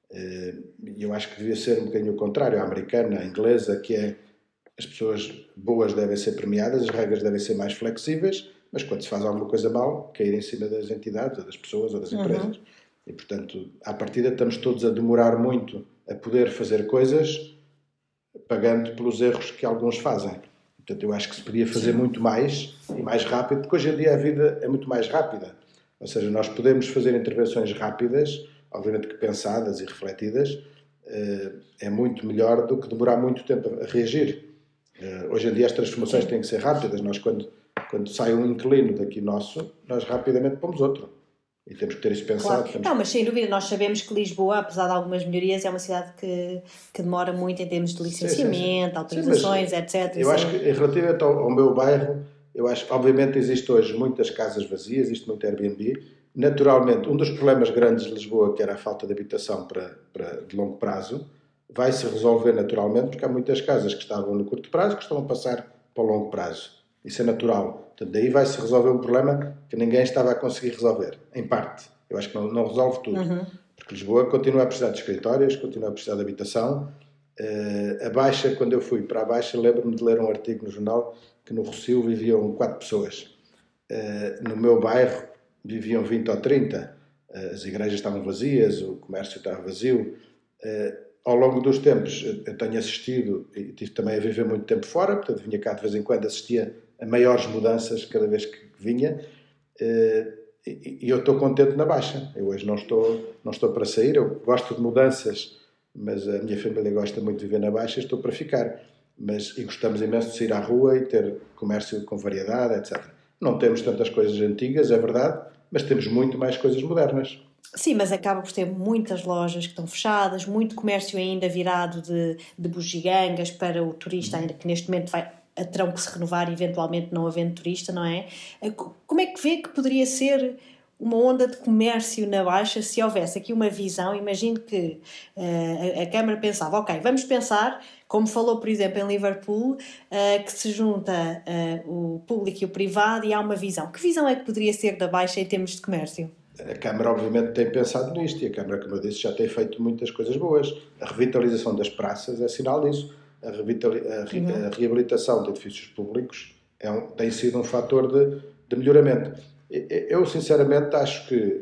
E eu acho que devia ser um bocadinho o contrário, a americana, a inglesa, que é as pessoas boas devem ser premiadas, as regras devem ser mais flexíveis, mas quando se faz alguma coisa mal, cair em cima das entidades, ou das pessoas, ou das empresas. E, portanto, à partida estamos todos a demorar muito a poder fazer coisas, pagando pelos erros que alguns fazem. Portanto, eu acho que se podia fazer muito mais e mais rápido, porque hoje em dia a vida é muito mais rápida. Ou seja, nós podemos fazer intervenções rápidas, obviamente que pensadas e refletidas, é muito melhor do que demorar muito tempo a reagir. Hoje em dia as transformações têm que ser rápidas. Nós, quando sai um inquilino daqui nosso, nós rapidamente pomos outro. E temos que ter isso pensado. Claro. Não, mas sem dúvida, nós sabemos que Lisboa, apesar de algumas melhorias, é uma cidade que demora muito em termos de licenciamento, autorizações, etc. Eu acho que, relativamente ao meu bairro, eu acho que, obviamente, existe hoje muitas casas vazias, existe muito Airbnb. Naturalmente, um dos problemas grandes de Lisboa, que era a falta de habitação de longo prazo, vai se resolver naturalmente, porque há muitas casas que estavam no curto prazo que estão a passar para o longo prazo. Isso é natural. Portanto, daí vai se resolver um problema que ninguém estava a conseguir resolver, em parte. Eu acho que não resolve tudo. Porque Lisboa continua a precisar de escritórios, continua a precisar de habitação. A Baixa, quando eu fui para a Baixa, lembro-me de ler um artigo no jornal que no Rossio viviam 4 pessoas. No meu bairro viviam 20 ou 30. As igrejas estavam vazias, o comércio estava vazio. Ao longo dos tempos, eu tenho assistido, e tive também a viver muito tempo fora, portanto vinha cá de vez em quando, assistia a maiores mudanças cada vez que vinha, e eu estou contente na Baixa. Eu hoje não estou para sair, eu gosto de mudanças, mas a minha família gosta muito de viver na Baixa, estou para ficar. E gostamos imenso de sair à rua e ter comércio com variedade, etc. Não temos tantas coisas antigas, é verdade, mas temos muito mais coisas modernas. Sim, mas acaba por ter muitas lojas que estão fechadas, muito comércio ainda virado de bugigangas para o turista, ainda que neste momento terão que se renovar, eventualmente não havendo turista, não é? Como é que vê que poderia ser uma onda de comércio na Baixa se houvesse aqui uma visão? Imagino que a Câmara pensava, ok, vamos pensar, como falou, por exemplo, em Liverpool, que se junta o público e o privado e há uma visão. Que visão é que poderia ser da Baixa em termos de comércio? A Câmara, obviamente, tem pensado nisto e a Câmara, como eu disse, já tem feito muitas coisas boas. A revitalização das praças é sinal disso. A reabilitação de edifícios públicos tem sido um fator de melhoramento. Eu, sinceramente, acho que,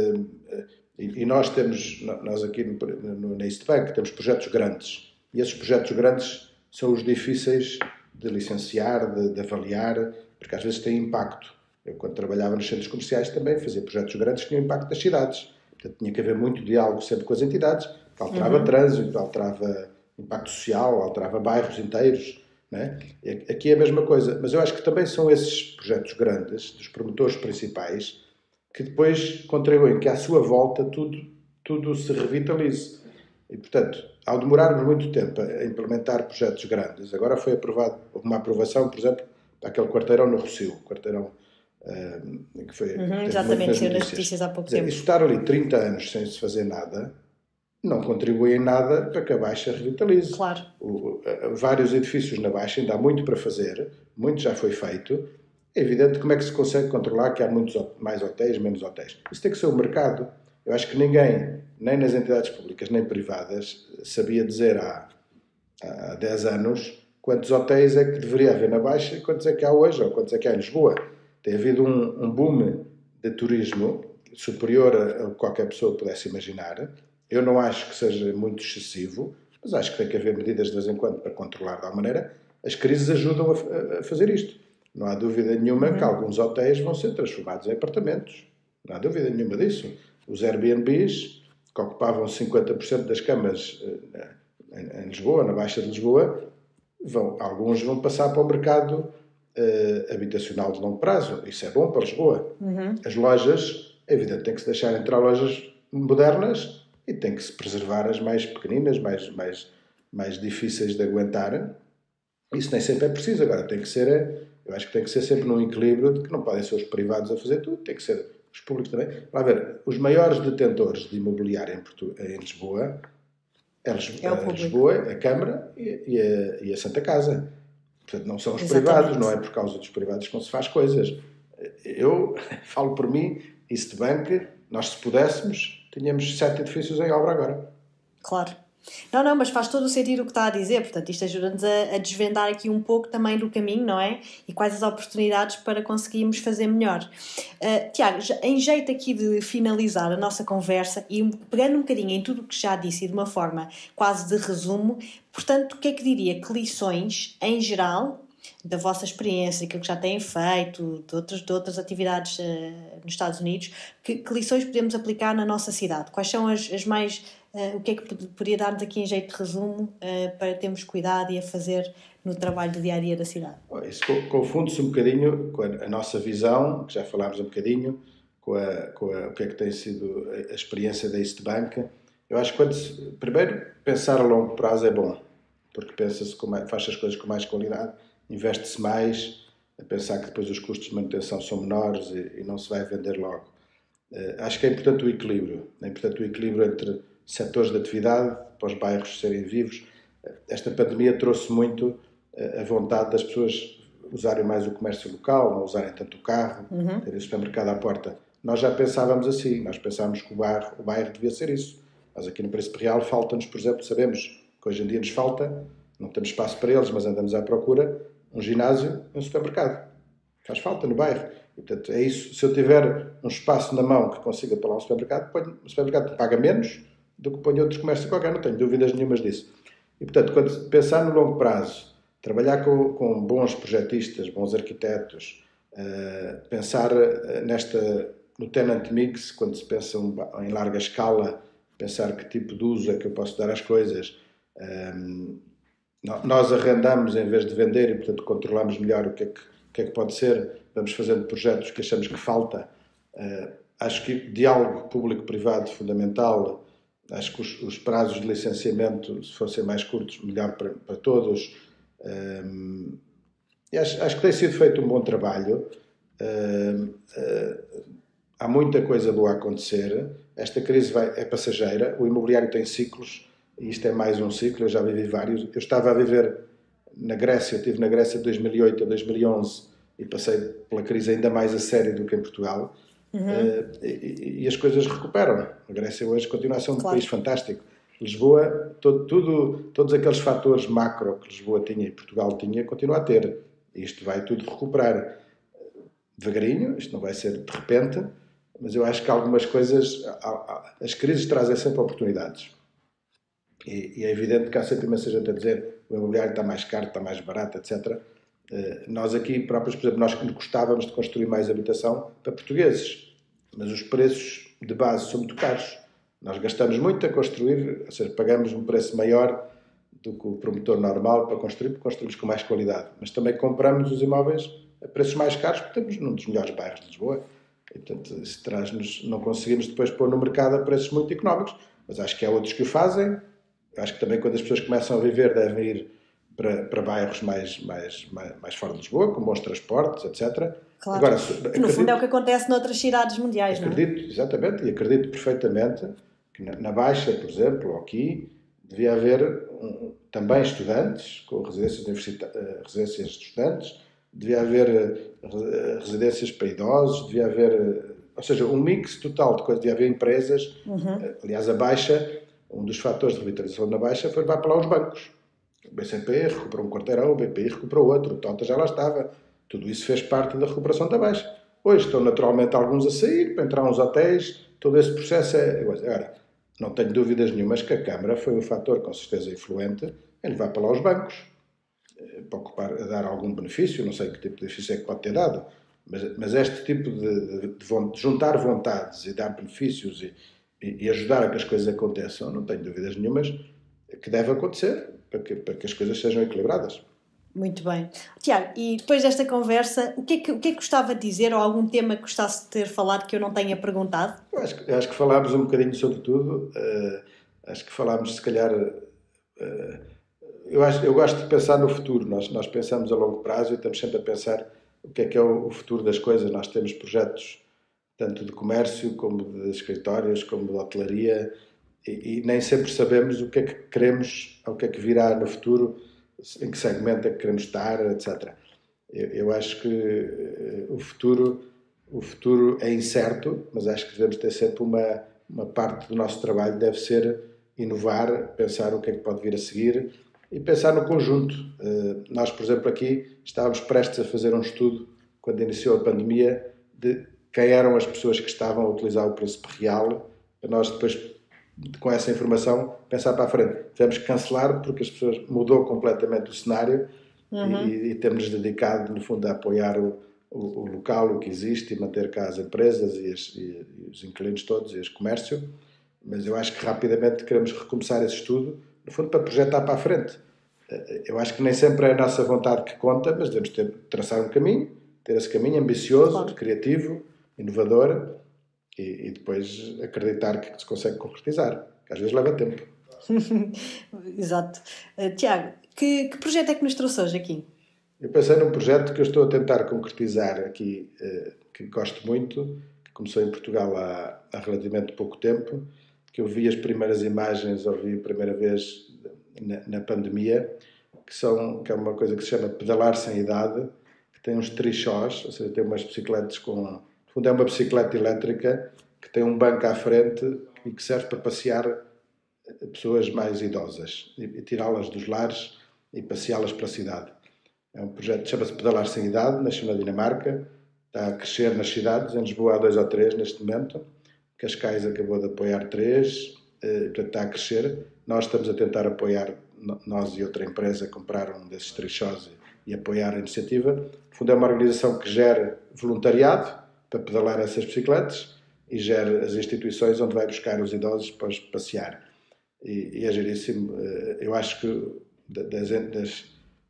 e nós aqui na East Bank, temos projetos grandes, e esses projetos grandes são os difíceis de licenciar, de avaliar, porque às vezes têm impacto. Eu, quando trabalhava nos centros comerciais, também fazia projetos grandes que tinham impacto nas cidades. Portanto, tinha que haver muito diálogo sempre com as entidades, que alterava trânsito, alterava impacto social, alterava bairros inteiros. Não é? Aqui é a mesma coisa. Mas eu acho que também são esses projetos grandes, dos promotores principais, que depois contribuem que à sua volta tudo se revitalize. E, portanto, ao demorarmos muito tempo a implementar projetos grandes, agora foi aprovado, houve uma aprovação, por exemplo, para aquele quarteirão no Rossio, quarteirão que foi exatamente, saiu nas notícias há pouco tempo. Isso estar ali 30 anos sem se fazer nada não contribui em nada para que a Baixa revitalize. Claro. Vários edifícios na Baixa ainda há muito para fazer, muito já foi feito. É evidente como é que se consegue controlar que há muitos mais hotéis, menos hotéis. Isso tem que ser o mercado. Eu acho que ninguém, nem nas entidades públicas nem privadas, sabia dizer há 10 anos quantos hotéis é que deveria haver na Baixa e quantos é que há hoje, ou quantos é que há em Lisboa. Tem havido um boom de turismo superior a qualquer pessoa pudesse imaginar. Eu não acho que seja muito excessivo, mas acho que tem que haver medidas de vez em quando para controlar de alguma maneira. As crises ajudam a fazer isto. Não há dúvida nenhuma que alguns hotéis vão ser transformados em apartamentos. Não há dúvida nenhuma disso. Os Airbnbs, que ocupavam 50% das camas em Lisboa, na Baixa de Lisboa, alguns vão passar para o mercado habitacional de longo prazo. Isso é bom para Lisboa. As lojas, é evidente, tem que se deixar entrar lojas modernas e tem que se preservar as mais pequeninas, mais difíceis de aguentar. Isso nem sempre é preciso. Agora, eu acho que tem que ser sempre num equilíbrio de que não podem ser os privados a fazer tudo, tem que ser os públicos também. Vai ver, os maiores detentores de imobiliário em Lisboa é Lisboa, a Câmara e a Santa Casa. Portanto, não são os privados, não é por causa dos privados que não se faz coisas. Eu falo por mim, East Bank, nós se pudéssemos, tínhamos 7 edifícios em obra agora. Claro. Não, mas faz todo o sentido o que está a dizer, portanto isto ajuda-nos a desvendar aqui um pouco também do caminho, não é? E quais as oportunidades para conseguirmos fazer melhor. Tiago, em jeito aqui de finalizar a nossa conversa e pegando um bocadinho em tudo o que já disse e de uma forma quase de resumo, portanto, o que é que diria que lições, em geral, da vossa experiência, aquilo que já têm feito, de outras atividades nos Estados Unidos, que lições podemos aplicar na nossa cidade? Quais são as mais... o que é que poderia dar-nos aqui em jeito de resumo para termos cuidado e a fazer no trabalho do dia-a-dia da cidade? Isso confunde-se um bocadinho com a nossa visão, que já falámos um bocadinho, com o que é que tem sido a experiência da East Bank. Eu acho que primeiro, pensar a longo prazo é bom, porque faz as coisas com mais qualidade, investe-se mais, a pensar que depois os custos de manutenção são menores e não se vai vender logo. Acho que é importante o equilíbrio. É importante o equilíbrio entre setores de atividade, para os bairros serem vivos. Esta pandemia trouxe muito a vontade das pessoas usarem mais o comércio local, não usarem tanto o carro, terem o supermercado à porta. Nós já pensávamos assim, nós pensávamos que o bairro devia ser isso. Nós aqui no Príncipe Real falta-nos, por exemplo, sabemos que hoje em dia nos falta, não temos espaço para eles, mas andamos à procura, um ginásio e um supermercado. Faz falta no bairro. E, portanto, é isso. Se eu tiver um espaço na mão que consiga pôr lá um supermercado, o supermercado paga menos do que põe outros comércios qualquer, não tenho dúvidas nenhumas disso. E, portanto, quando pensar no longo prazo, trabalhar com bons projetistas, bons arquitetos, pensar no tenant mix, quando se pensa em larga escala, pensar que tipo de uso é que eu posso dar às coisas. Nós arrendamos em vez de vender e, portanto, controlamos melhor o que é que pode ser. vamos fazendo projetos que achamos que falta. Acho que diálogo público-privado fundamental. Acho que os prazos de licenciamento, se fossem mais curtos, melhor para todos. E acho que tem sido feito um bom trabalho. Há muita coisa boa a acontecer. Esta crise é passageira. O imobiliário tem ciclos, e isto é mais um ciclo. Eu já vivi vários. Eu estava a viver na Grécia, eu estive na Grécia de 2008 a 2011 e passei pela crise ainda mais a sério do que em Portugal. E as coisas recuperam. A Grécia hoje continua a ser um país fantástico. Lisboa, todos aqueles fatores macro que Lisboa tinha e Portugal tinha, continua a ter. E isto vai tudo recuperar devagarinho, isto não vai ser de repente, mas eu acho que algumas coisas, as crises trazem sempre oportunidades. E é evidente que há sempre imensa gente a dizer o imobiliário está mais caro, está mais barato, etc. Nós aqui próprios, por exemplo, nós gostávamos de construir mais habitação para portugueses, mas os preços de base são muito caros. Nós gastamos muito a construir, ou seja, pagamos um preço maior do que o promotor normal para construir, porque construímos com mais qualidade. Mas também compramos os imóveis a preços mais caros, porque estamos num dos melhores bairros de Lisboa. E, portanto, isso traz-nos, não conseguimos depois pôr no mercado a preços muito económicos, mas acho que há outros que o fazem. Acho que também quando as pessoas começam a viver devem ir para bairros mais fora de Lisboa, com bons transportes, etc. Claro, agora, que no fundo é o que acontece noutras cidades mundiais, acredito, não é? Exatamente, e acredito perfeitamente que na Baixa, por exemplo, ou aqui, devia haver também estudantes, com residências de estudantes, devia haver residências para idosos, devia haver, ou seja, um mix total de coisas, devia haver empresas. Aliás, a Baixa, um dos fatores de revitalização da Baixa foi levar para lá os bancos. O BCP recuperou um quarteirão, o BPI recuperou outro, o Tota já lá estava. Tudo isso fez parte da recuperação da Baixa. Hoje estão naturalmente alguns a sair, para entrar uns hotéis, todo esse processo é... Agora, não tenho dúvidas nenhumas que a Câmara foi um fator com certeza influente em levar para lá os bancos, para dar algum benefício, não sei que tipo de benefício é que pode ter dado, mas este tipo de juntar vontades e dar benefícios e ajudar a que as coisas aconteçam, não tenho dúvidas nenhumas que deve acontecer para que as coisas sejam equilibradas. Muito bem. Tiago, e depois desta conversa, o que é que gostava de dizer, ou algum tema que gostasse de ter falado que eu não tenha perguntado? Eu acho que falámos um bocadinho sobre tudo. Acho que falámos, se calhar... eu gosto de pensar no futuro. Nós pensamos a longo prazo e estamos sempre a pensar o que é o futuro das coisas. Nós temos projetos tanto de comércio, como de escritórios, como de hotelaria, e nem sempre sabemos o que é que queremos, o que é que virá no futuro, em que segmento é que queremos estar, etc. Eu acho que o futuro é incerto, mas acho que devemos ter sempre uma parte do nosso trabalho deve ser inovar, pensar o que é que pode vir a seguir e pensar no conjunto. Nós, por exemplo, aqui estávamos prestes a fazer um estudo, quando iniciou a pandemia, de quem eram as pessoas que estavam a utilizar o príncipe real, para nós depois, com essa informação, pensar para a frente. Tivemos que cancelar porque as pessoas mudou completamente o cenário e temos dedicado, no fundo, a apoiar o local, o que existe, e manter cá as empresas e os inquilinos todos e os comércios. Mas eu acho que rapidamente queremos recomeçar esse estudo, no fundo, para projetar para a frente. Eu acho que nem sempre é a nossa vontade que conta, mas devemos traçar um caminho, ter esse caminho ambicioso, claro, criativo, inovador, e depois acreditar que se consegue concretizar, que às vezes leva tempo. Exato. Tiago, que projeto é que nos trouxe hoje aqui? Eu pensei num projeto que eu estou a tentar concretizar aqui, que gosto muito, que começou em Portugal há relativamente pouco tempo, que eu vi as primeiras imagens, ouvi a primeira vez na pandemia, que é uma coisa que se chama pedalar sem idade, que tem uns trichós, ou seja, tem umas bicicletas no fundo é uma bicicleta elétrica que tem um banco à frente e que serve para passear pessoas mais idosas e tirá-las dos lares e passeá-las para a cidade. É um projeto que chama-se Pedalar Sem Idade, nasceu na Dinamarca, está a crescer nas cidades, em Lisboa há 2 ou 3 neste momento, Cascais acabou de apoiar 3, portanto está a crescer. Nós estamos a tentar apoiar, nós e outra empresa compraram um desses trichós e apoiar a iniciativa. No fundo é uma organização que gera voluntariado para pedalar essas bicicletas e gera as instituições onde vai buscar os idosos para passear. E é giríssimo. Eu acho que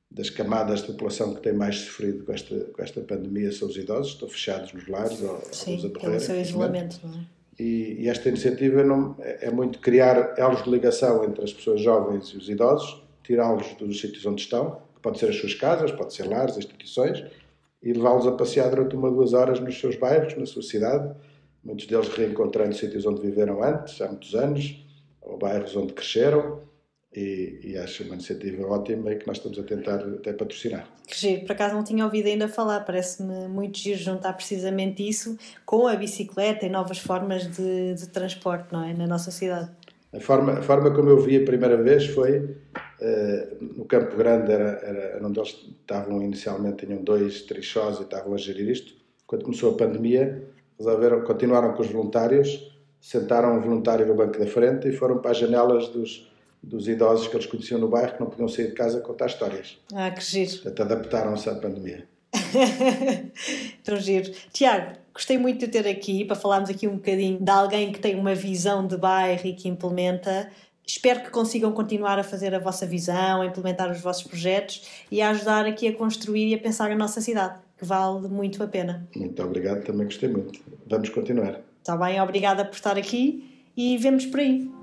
das camadas de população que têm mais sofrido com esta pandemia são os idosos, estão fechados nos lares ou Sim, a morrer. pelo seu isolamento, não é? E esta iniciativa é muito criar elos de ligação entre as pessoas jovens e os idosos, tirá-los dos sítios onde estão, que pode ser as suas casas, pode ser lares, instituições, e levá-los a passear durante 1 ou 2 horas nos seus bairros, na sua cidade, muitos deles reencontrando sítios onde viveram antes, há muitos anos, ou bairros onde cresceram, e acho uma iniciativa ótima e que nós estamos a tentar até patrocinar. Que giro, por acaso não tinha ouvido ainda falar, parece-me muito giro juntar precisamente isso com a bicicleta e novas formas de transporte, não é? Na nossa cidade. A forma como eu vi a primeira vez foi no Campo Grande, era onde eles estavam inicialmente, tinham 2 trichós e estavam a gerir isto. Quando começou a pandemia, continuaram com os voluntários, sentaram um voluntário no banco da frente e foram para as janelas dos idosos que eles conheciam no bairro, que não podiam sair de casa a contar histórias. Ah, que giro. Portanto, adaptaram-se à pandemia. Tão giro. Tiago, gostei muito de ter aqui para falarmos aqui um bocadinho de alguém que tem uma visão de bairro e que implementa. Espero que consigam continuar a fazer a vossa visão, a implementar os vossos projetos e a ajudar aqui a construir e a pensar a nossa cidade, que vale muito a pena. Muito obrigado, também gostei muito. Vamos continuar. Está bem, obrigada por estar aqui e vemos por aí.